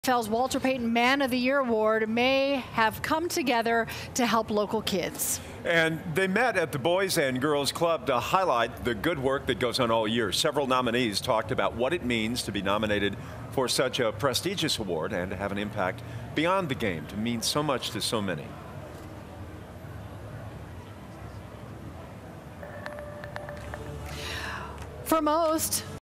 NFL's Walter Payton Man of the Year award may have come together to help local kids. And they met at the Boys and Girls Club to highlight the good work that goes on all year. Several nominees talked about what it means to be nominated for such a prestigious award and to have an impact beyond the game, to mean so much to so many. For most,